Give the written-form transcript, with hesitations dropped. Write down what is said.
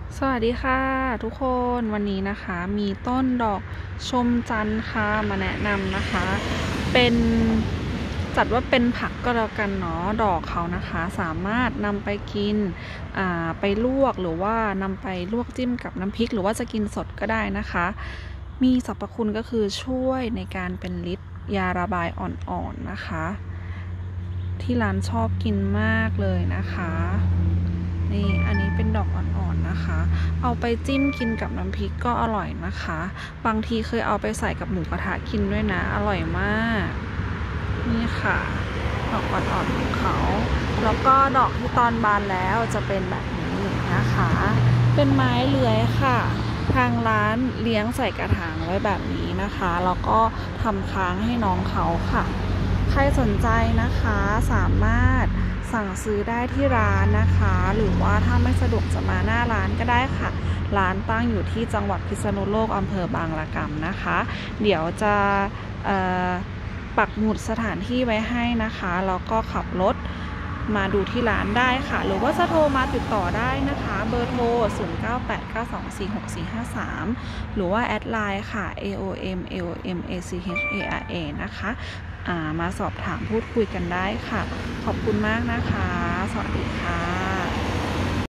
สวัสดีค่ะทุกคนวันนี้นะคะมีต้นดอกชมจันทร์ค่ะมาแนะนำนะคะเป็นจัดว่าเป็นผักก็แล้วกันเนาะดอกเขานะคะสามารถนำไปกินไปลวกหรือว่านำไปลวกจิ้มกับน้ำพริกหรือว่าจะกินสดก็ได้นะคะมีสรรพคุณก็คือช่วยในการเป็นฤทธิ์ยาระบายอ่อนๆนะคะที่ร้านชอบกินมากเลยนะคะนี่อันนี้เป็นดอกอ่อนๆนะคะเอาไปจิ้มกินกับน้ำพริกก็อร่อยนะคะบางทีเคยเอาไปใส่กับหมูกระทะกินด้วยนะอร่อยมากนี่ค่ะดอกอ่อนๆของเขาแล้วก็ดอกที่ตอนบานแล้วจะเป็นแบบนี้นะคะเป็นไม้เลื้อยค่ะทางร้านเลี้ยงใส่กระถางไว้แบบนี้นะคะแล้วก็ทำค้างให้น้องเขาค่ะใครสนใจนะคะสามารถสั่งซื้อได้ที่ร้านนะคะหรือว่าถ้าไม่สะดวกจะมาหน้าร้านก็ได้ค่ะร้านตั้งอยู่ที่จังหวัดพิษณุโลกอำเภอบางละกำนะคะเดี๋ยวจะปักหมุดสถานที่ไว้ให้นะคะแล้วก็ขับรถมาดูที่ร้านได้ค่ะหรือว่าจะโทรมาติดต่อได้นะคะเบอร์โทร 0989246453 หรือว่าแอดไลน์ค่ะ AOMACHARA นะคะมาสอบถามพูดคุยกันได้ค่ะขอบคุณมากนะคะสวัสดีค่ะ